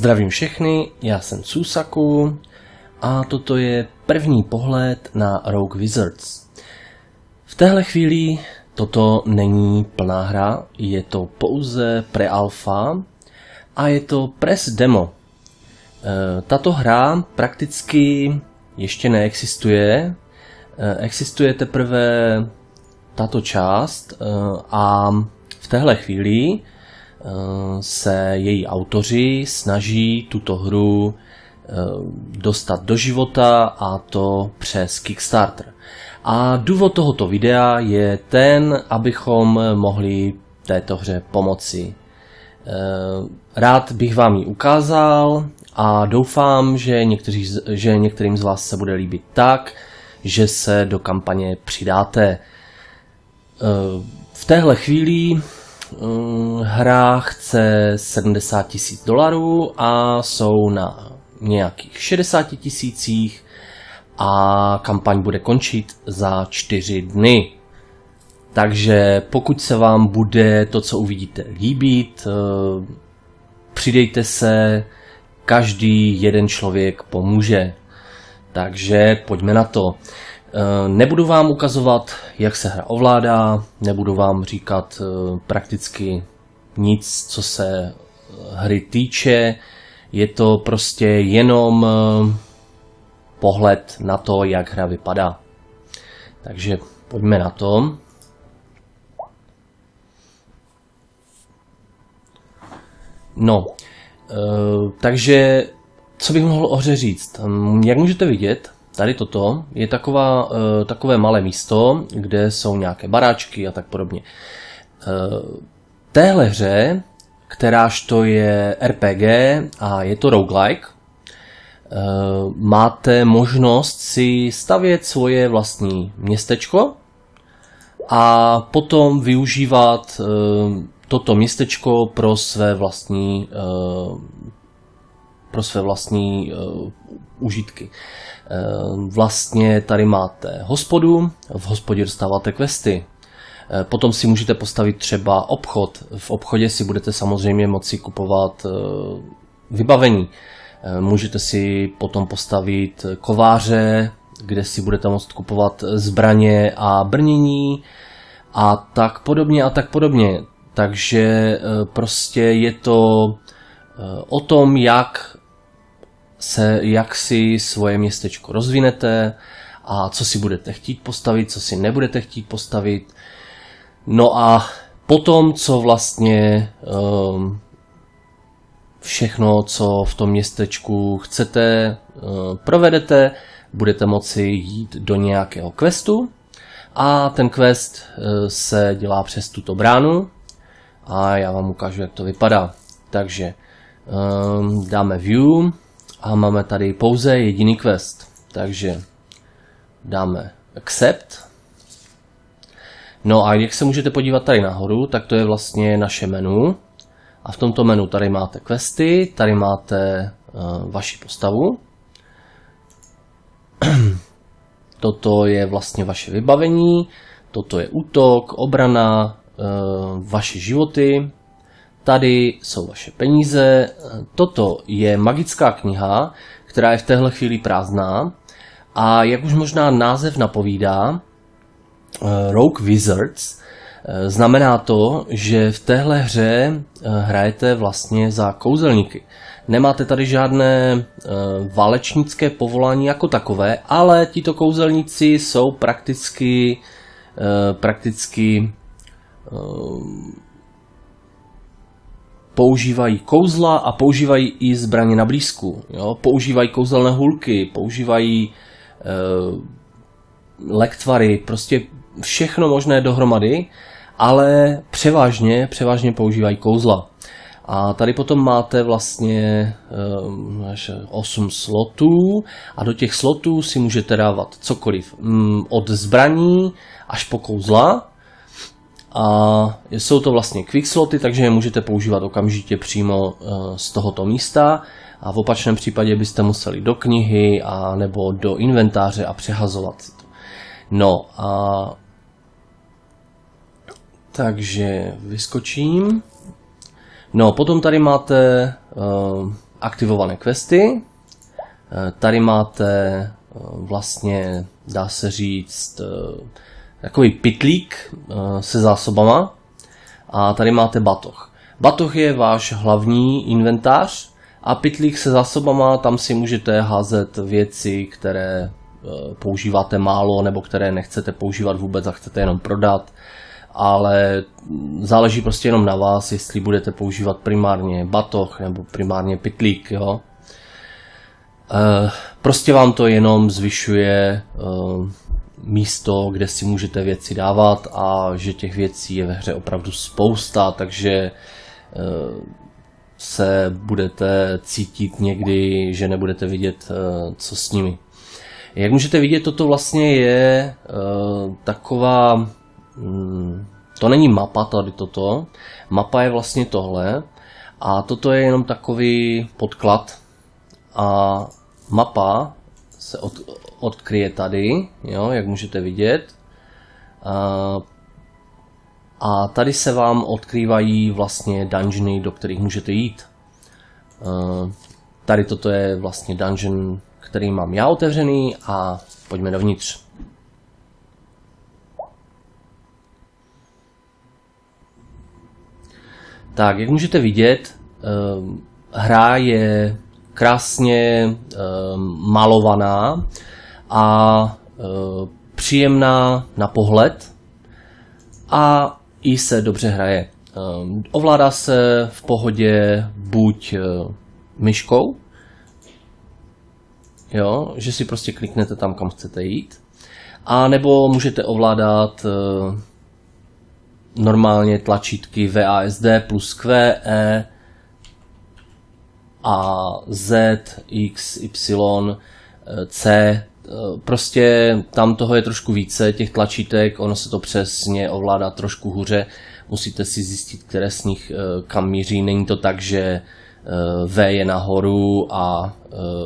Zdravím všechny, já jsem Susaku a toto je první pohled na Rogue Wizards. V téhle chvíli toto není plná hra, je to pouze pre-alpha a je to press demo. Tato hra prakticky ještě neexistuje, existuje teprve tato část a v téhle chvíli se její autoři snaží tuto hru dostat do života, a to přes Kickstarter. A důvod tohoto videa je ten, abychom mohli této hře pomoci. Rád bych vám ji ukázal a doufám, že některým z vás se bude líbit tak, že se do kampaně přidáte. V téhle chvíli hra chce $70 000 a jsou na nějakých 60 000 a kampaň bude končit za 4 dny. Takže pokud se vám bude to, co uvidíte, líbit, přidejte se, každý jeden člověk pomůže. Takže pojďme na to. Nebudu vám ukazovat, jak se hra ovládá, nebudu vám říkat prakticky nic, co se hry týče. Je to prostě jenom pohled na to, jak hra vypadá. Takže pojďme na to. No, takže co bych mohl o hře říct? Jak můžete vidět, tady toto je takové malé místo, kde jsou nějaké baráčky a tak podobně. Téhle hře, kteráž to je RPG a je to roguelike, máte možnost si stavět svoje vlastní městečko a potom využívat toto městečko pro své vlastní užitky. Vlastně tady máte hospodu, v hospodě dostáváte questy, potom si můžete postavit třeba obchod, v obchodě si budete samozřejmě moci kupovat vybavení, můžete si potom postavit kováře, kde si budete moct kupovat zbraně a brnění a tak podobně. Takže prostě je to o tom, jak si svoje městečko rozvinete a co si budete chtít postavit, co si nebudete chtít postavit. No a potom, co vlastně všechno, co v tom městečku chcete, provedete, budete moci jít do nějakého questu a ten quest se dělá přes tuto bránu a já vám ukážu, jak to vypadá. Takže dáme view a máme tady pouze jediný quest, takže dáme accept. No a jak se můžete podívat tady nahoru, tak to je vlastně naše menu a v tomto menu tady máte questy, tady máte vaši postavu. Toto je vlastně vaše vybavení, toto je útok, obrana, vaše životy, tady jsou vaše peníze, toto je magická kniha, která je v téhle chvíli prázdná a jak už možná název napovídá, Rogue Wizards, znamená to, že v téhle hře hrajete vlastně za kouzelníky. Nemáte tady žádné válečnické povolání jako takové, ale tito kouzelníci jsou prakticky používají kouzla a používají i zbraně na blízku. Jo? Používají kouzelné hůlky, používají lektvary, prostě všechno možné dohromady, ale převážně používají kouzla. A tady potom máte vlastně 8 slotů a do těch slotů si můžete dávat cokoliv. Od zbraní až po kouzla. A jsou to vlastně quick sloty, takže je můžete používat okamžitě přímo z tohoto místa. A v opačném případě byste museli do knihy a nebo do inventáře a přehazovat si to. No a takže vyskočím. No, potom tady máte aktivované questy. Tady máte vlastně, dá se říct, takový pytlík se zásobama. A tady máte batoh. Batoh je váš hlavní inventář a pytlík se zásobama, tam si můžete házet věci, které používáte málo nebo které nechcete používat vůbec a chcete jenom prodat. Ale záleží prostě jenom na vás, jestli budete používat primárně batoh nebo primárně pytlík. Jo? Prostě vám to jenom zvyšuje místo, kde si můžete věci dávat a že těch věcí je ve hře opravdu spousta, takže se budete cítit někdy, že nebudete vidět, co s nimi. Jak můžete vidět, toto vlastně je taková, to není mapa tady toto, mapa je vlastně tohle a toto je jenom takový podklad a mapa se odkryje tady, jo, jak můžete vidět. A tady se vám odkrývají vlastně dungeony, do kterých můžete jít. Tady toto je vlastně dungeon, který mám já otevřený a pojďme dovnitř. Tak, jak můžete vidět, hra je krásně malovaná a příjemná na pohled a i se dobře hraje. Ovládá se v pohodě buď myškou, jo, že si prostě kliknete tam, kam chcete jít, a nebo můžete ovládat normálně tlačítky WASD plus Q, E a Z, X, Y, C. Prostě tam toho je trošku více, těch tlačítek, ono se to přesně ovládá trošku hůře. Musíte si zjistit, které z nich kam míří. Není to tak, že V je nahoru a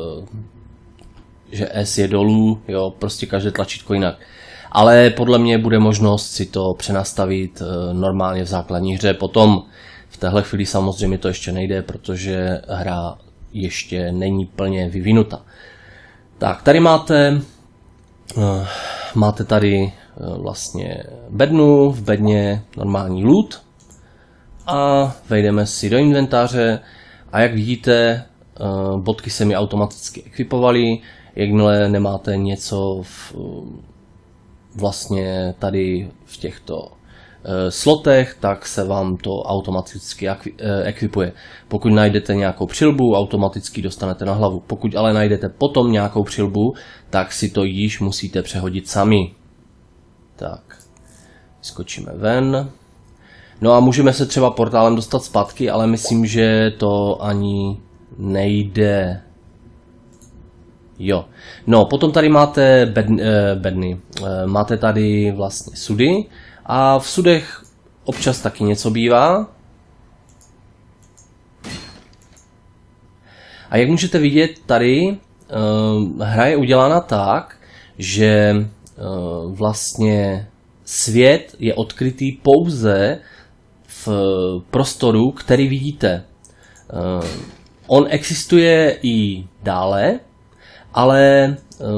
že S je dolů, jo, prostě každé tlačítko jinak. Ale podle mě bude možnost si to přenastavit normálně v základní hře. Potom v téhle chvíli samozřejmě to ještě nejde, protože hra ještě není plně vyvinuta. Tak, tady máte tady vlastně bednu, v bedně normální loot a vejdeme si do inventáře a jak vidíte, bodky se mi automaticky ekvipovaly, jakmile nemáte něco vlastně tady v těchto slotech, tak se vám to automaticky ekvipuje. Pokud najdete nějakou přilbu, automaticky dostanete na hlavu. Pokud ale najdete potom nějakou přilbu, tak si to již musíte přehodit sami. Tak, skočíme ven. No a můžeme se třeba portálem dostat zpátky, ale myslím, že to ani nejde. Jo. No, potom tady máte bedny. Máte tady vlastně sudy. A v sudech občas taky něco bývá. A jak můžete vidět tady, hra je udělána tak, že vlastně svět je odkrytý pouze v prostoru, který vidíte. On existuje i dále, ale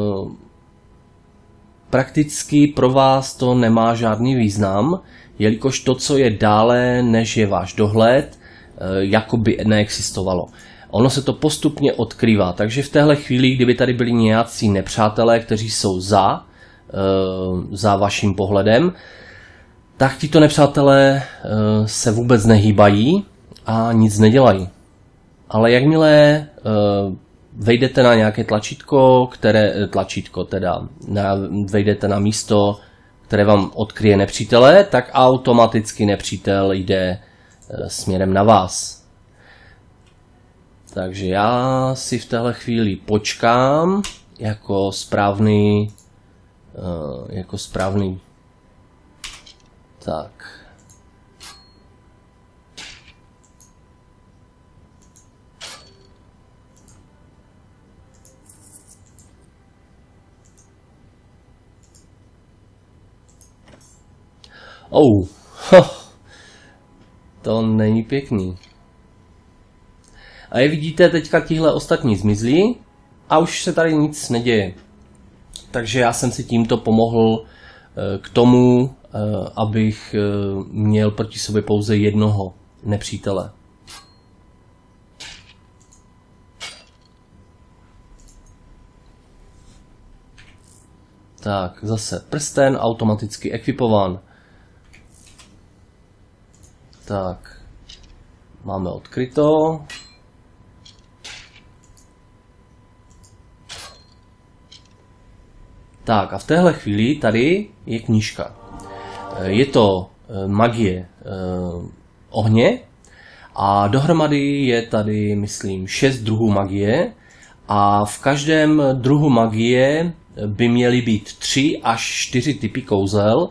prakticky pro vás to nemá žádný význam, jelikož to, co je dále, než je váš dohled, jakoby neexistovalo. Ono se to postupně odkrývá, takže v téhle chvíli, kdyby tady byli nějací nepřátelé, kteří jsou za vaším pohledem, tak tito nepřátelé se vůbec nehýbají a nic nedělají. Ale jakmile vejdete na nějaké vejdete na místo, které vám odkryje nepřítele, tak automaticky nepřítel jde směrem na vás. Takže já si v téhle chvíli počkám jako správný. Tak. To není pěkný. A je vidíte, teďka tihle ostatní zmizli a už se tady nic neděje. Takže já jsem si tímto pomohl k tomu, abych měl proti sobě pouze jednoho nepřítele. Tak, zase prsten automaticky ekvipován. Tak, máme odkryto. Tak a v téhle chvíli tady je knížka. Je to magie ohně a dohromady je tady, myslím, 6 druhů magie a v každém druhu magie by měly být 3 až 4 typy kouzel,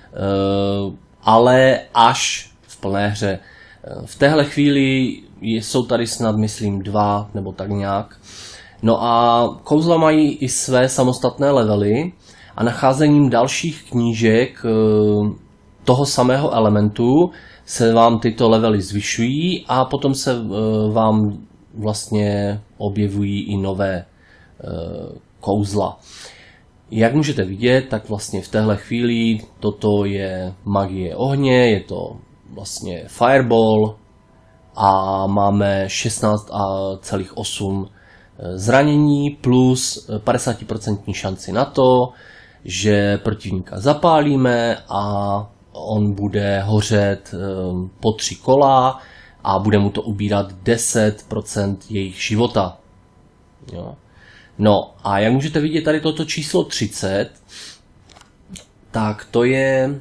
ale až v plné hře. V téhle chvíli jsou tady snad, myslím, 2 nebo tak nějak. No a kouzla mají i své samostatné levely a nacházením dalších knížek toho samého elementu se vám tyto levely zvyšují a potom se vám vlastně objevují i nové kouzla. Jak můžete vidět, tak vlastně v téhle chvíli toto je magie ohně, je to vlastně fireball a máme 16,8 zranění plus 50% šanci na to, že protivníka zapálíme a on bude hořet po 3 kola a bude mu to ubírat 10% jejich života. Jo. No a jak můžete vidět tady toto číslo 30, tak to je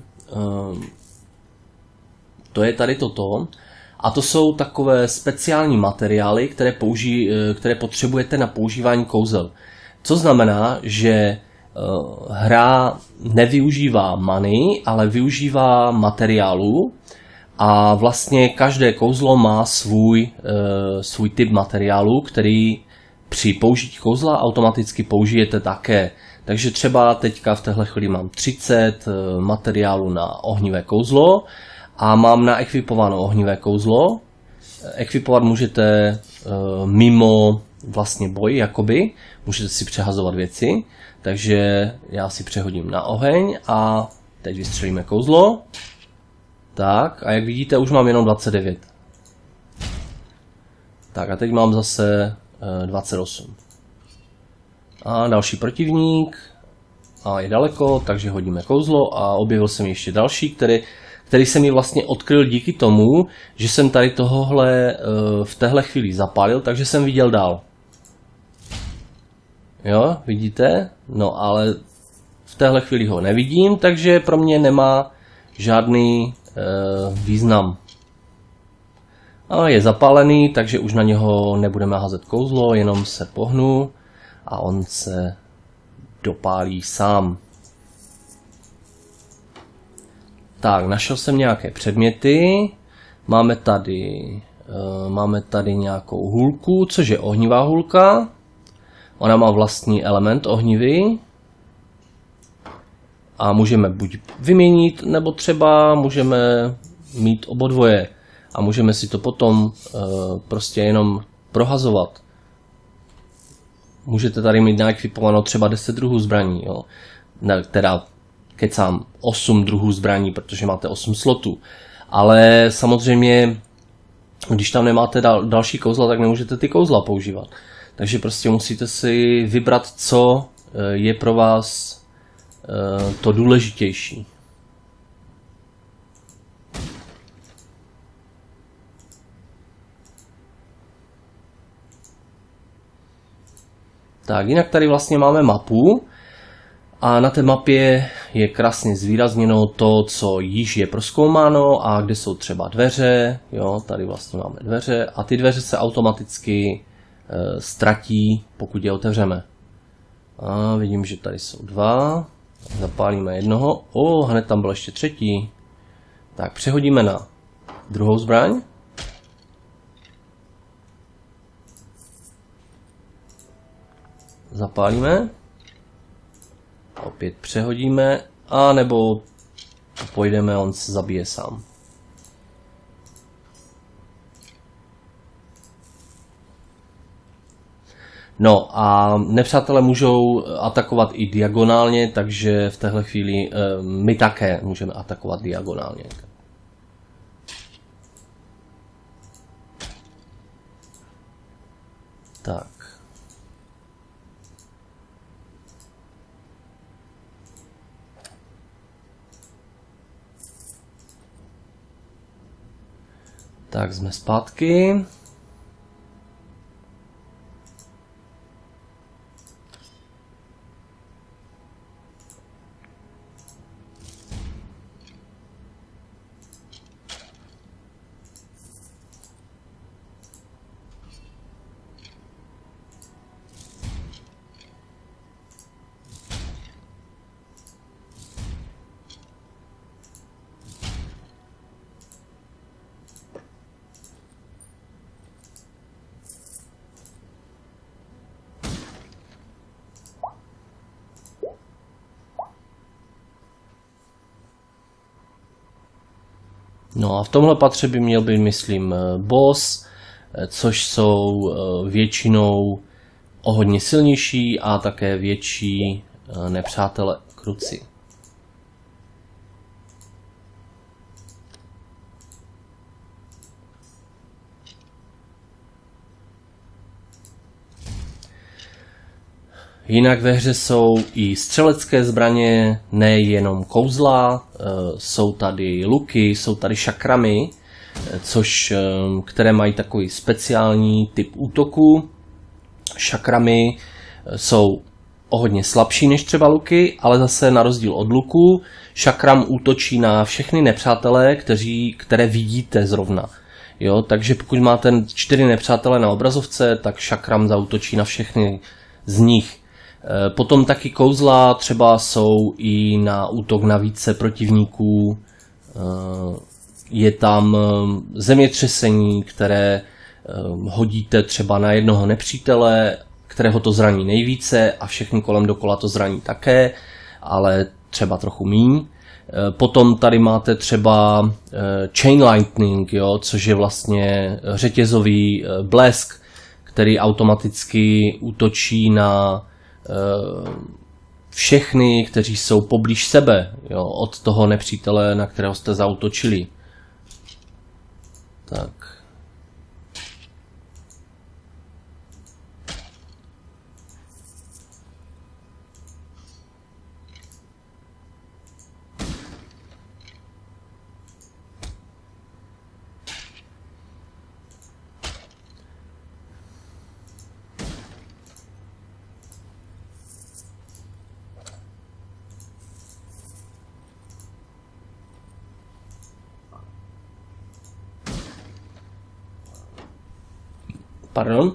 tady toto. A to jsou takové speciální materiály, které potřebujete na používání kouzel. Co znamená, že hra nevyužívá many, ale využívá materiálů a vlastně každé kouzlo má svůj typ materiálu, který při použití kouzla automaticky použijete také. Takže třeba teďka v téhle chvíli mám 30 materiálů na ohnivé kouzlo a mám naekvipováno ohnivé kouzlo. Ekvipovat můžete mimo vlastně boj, jakoby. Můžete si přehazovat věci. Takže já si přehodím na oheň a teď vystřelíme kouzlo. Tak a jak vidíte, už mám jenom 29. Tak a teď mám zase 28. A další protivník. A je daleko, takže hodíme kouzlo a objevil jsem ještě další, který se mi vlastně odkryl díky tomu, že jsem tady tohohle v téhle chvíli zapálil, takže jsem viděl dál. Jo, vidíte? No ale v téhle chvíli ho nevidím, takže pro mě nemá žádný význam. A je zapálený, takže už na něho nebudeme házet kouzlo, jenom se pohnu a on se dopálí sám. Tak, našel jsem nějaké předměty. Máme tady nějakou hůlku, což je ohnivá hůlka. Ona má vlastní element ohnivý. A můžeme buď vyměnit, nebo třeba můžeme mít obodvoje. A můžeme si to potom prostě jenom prohazovat. Můžete tady mít naekvipováno třeba 10 druhů zbraní. Jo? Teda kecám 8 druhů zbraní, protože máte 8 slotů. Ale samozřejmě, když tam nemáte další kouzla, tak nemůžete ty kouzla používat. Takže prostě musíte si vybrat, co je pro vás to důležitější. Tak, jinak tady vlastně máme mapu a na té mapě je krásně zvýrazněno to, co již je prozkoumáno a kde jsou třeba dveře. Jo, tady vlastně máme dveře a ty dveře se automaticky ztratí, pokud je otevřeme. A vidím, že tady jsou 2. Zapálíme jednoho. Hned tam byl ještě 3. Tak, přehodíme na druhou zbraň. Zapálíme. Opět přehodíme. A nebo pojdeme, on se zabije sám. No a nepřátelé můžou atakovat i diagonálně, takže v téhle chvíli my také můžeme atakovat diagonálně. Tak. Tak jsme zpátky. No a v tomhle patře by měl být, myslím, boss, což jsou většinou o hodně silnější a také větší nepřátelé kruci. Jinak ve hře jsou i střelecké zbraně, nejenom kouzla, jsou tady luky, jsou tady šakramy, které mají takový speciální typ útoku. Šakramy jsou o hodně slabší než třeba luky, ale zase na rozdíl od luku, šakram útočí na všechny nepřátelé, které vidíte zrovna. Jo, takže pokud máte 4 nepřátelé na obrazovce, tak šakram zaútočí na všechny z nich. Potom taky kouzla třeba jsou i na útok na více protivníků. Je tam zemětřesení, které hodíte třeba na jednoho nepřítele, kterého to zraní nejvíce a všechny kolem dokola to zraní také, ale třeba trochu míň. Potom tady máte třeba Chain Lightning, jo, což je vlastně řetězový blesk, který automaticky útočí na všechny, kteří jsou poblíž sebe, jo, od toho nepřítele, na kterého jste zaútočili. Tak. Pardon.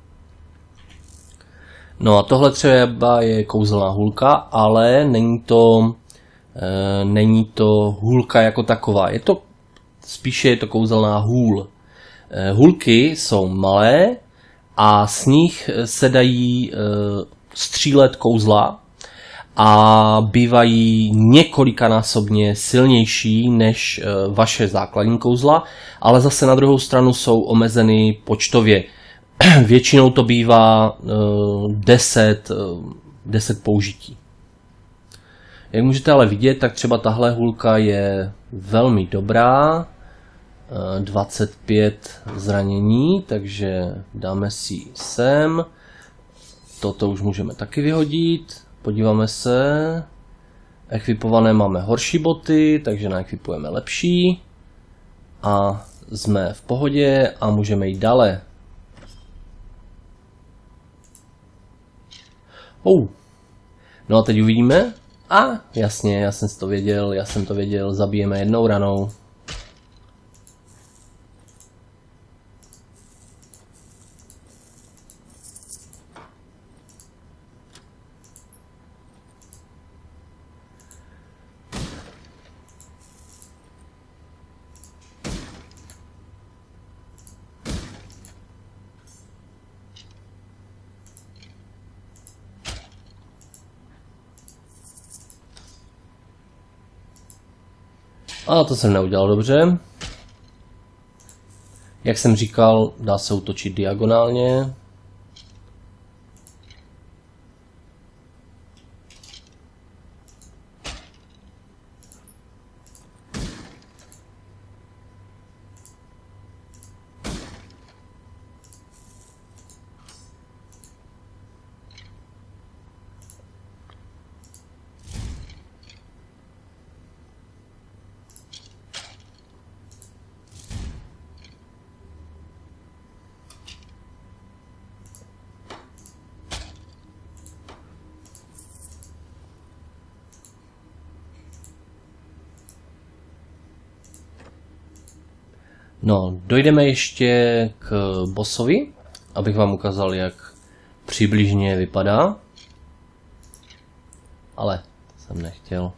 No a tohle třeba je kouzelná hůlka, ale není to hůlka jako taková. Spíše je to kouzelná hůl. Hůlky jsou malé a z nich se dají střílet kouzla a bývají několikanásobně silnější než vaše základní kouzla, ale zase na druhou stranu jsou omezeny počtově. Většinou to bývá 10 použití. Jak můžete ale vidět, tak třeba tahle hůlka je velmi dobrá. 25 zranění, takže dáme si ji sem. Toto už můžeme taky vyhodit. Podíváme se. Ekvipované máme horší boty, takže naekvipujeme lepší. A jsme v pohodě a můžeme jít dále. No a teď uvidíme. Jasně, já jsem to věděl, zabijeme jednou ranou. A to jsem neudělal dobře. Jak jsem říkal, dá se útočit diagonálně. No, dojdeme ještě k bossovi, abych vám ukázal, jak přibližně vypadá. Ale jsem nechtěl.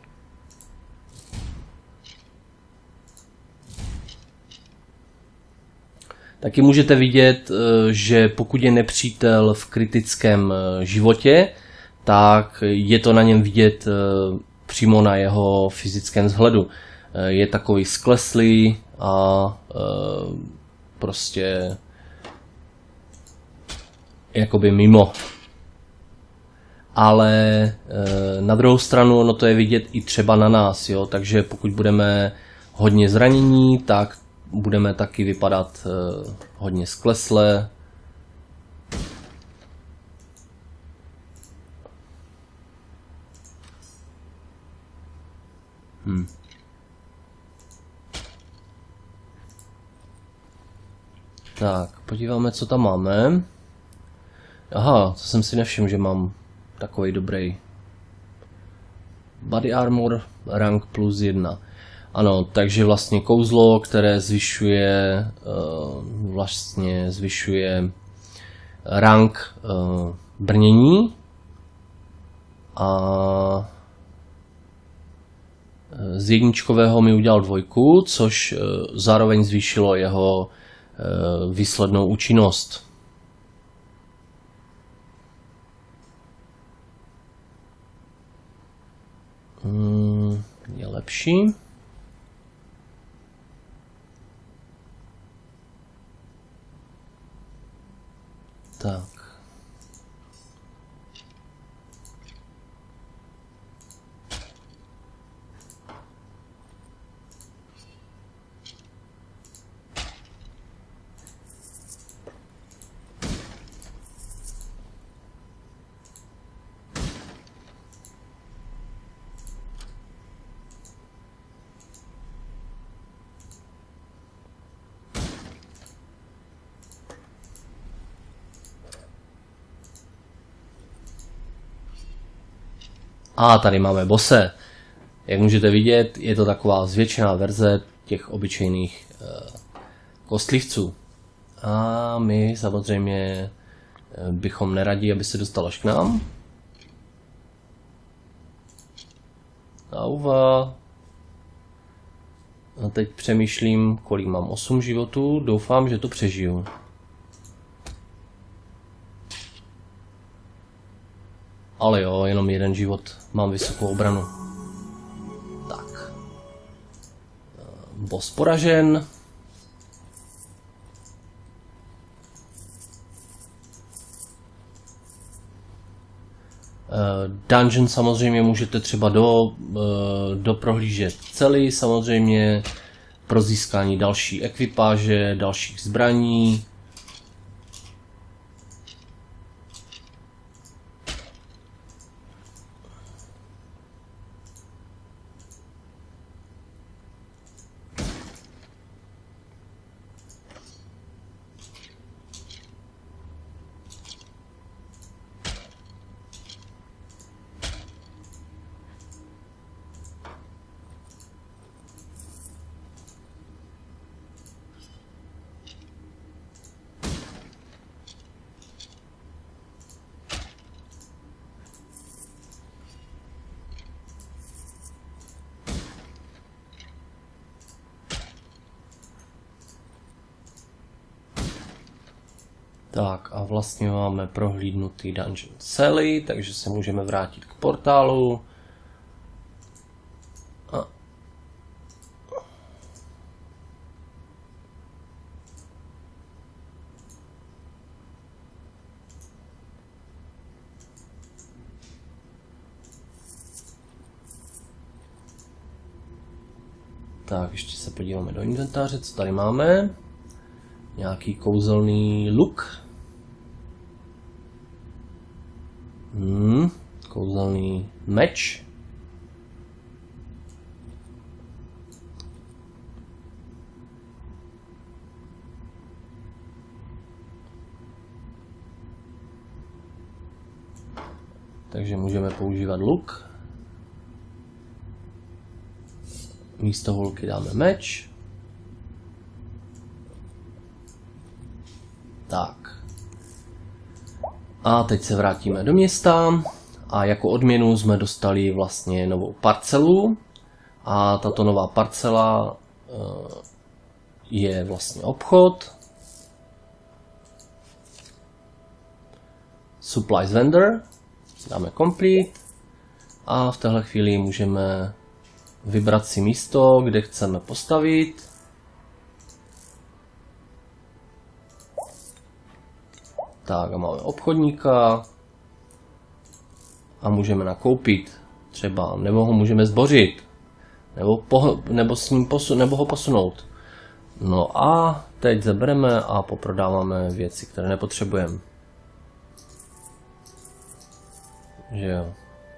Taky můžete vidět, že pokud je nepřítel v kritickém životě, tak je to na něm vidět přímo na jeho fyzickém vzhledu. Je takový skleslý a prostě jakoby mimo. Ale na druhou stranu ono to je vidět i třeba na nás, jo? Takže pokud budeme hodně zranění, tak budeme taky vypadat hodně sklesle. Tak, podíváme, co tam máme. Aha, to jsem si nevšiml, že mám takový dobrý body armor rank +1. Ano, takže vlastně kouzlo, které zvyšuje rank brnění a z jedničkového mi udělal 2, což zároveň zvýšilo jeho výslednou účinnost. Je lepší. Tak. A tady máme bose. Jak můžete vidět, je to taková zvětšená verze těch obyčejných kostlivců. A my samozřejmě bychom neradi, aby se dostal až k nám. Auva. A teď přemýšlím, kolik mám. 8 životů. Doufám, že to přežiju. Ale jo, jenom 1 život. Mám vysokou obranu. Tak. Boss poražen. Dungeon samozřejmě můžete třeba doprohlížet celý, samozřejmě pro získání další ekvipáže, dalších zbraní. Tak a vlastně máme prohlídnutý dungeon celý, takže se můžeme vrátit k portálu. A... Tak, ještě se podíváme do inventáře, co tady máme. Nějaký kouzelný luk. Kouzelný meč. Takže můžeme používat luk. Místo holky dáme meč. A teď se vrátíme do města a jako odměnu jsme dostali vlastně novou parcelu a tato nová parcela je vlastně obchod. Supplies vendor, dáme complete a v téhle chvíli můžeme vybrat si místo, kde chceme postavit. Tak a máme obchodníka a můžeme nakoupit třeba, nebo ho můžeme zbořit, nebo s ním nebo ho posunout. No a teď zabereme a poprodáváme věci, které nepotřebujeme. Že jo.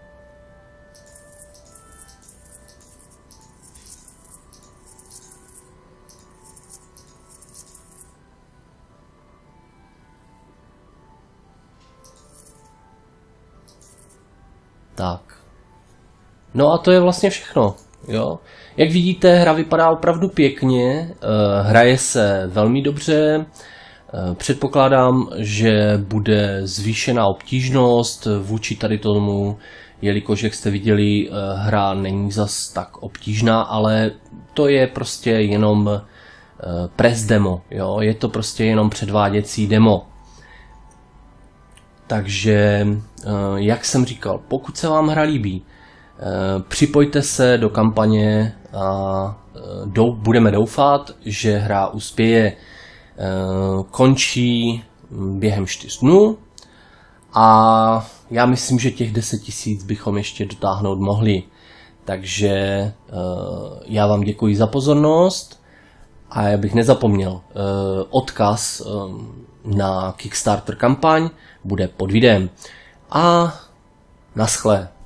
Tak. No a to je vlastně všechno. Jo. Jak vidíte, hra vypadá opravdu pěkně, hraje se velmi dobře, předpokládám, že bude zvýšená obtížnost vůči tady tomu, jelikož, jak jste viděli, hra není zas tak obtížná, ale to je prostě jenom press demo, jo? Je to prostě jenom předváděcí demo. Takže, jak jsem říkal, pokud se vám hra líbí, připojte se do kampaně a budeme doufat, že hra uspěje. Končí během 4 dnů a já myslím, že těch 10 000 bychom ještě dotáhnout mohli. Takže já vám děkuji za pozornost a já bych nezapomněl, odkaz na Kickstarter kampaň bude pod videem. A naschle.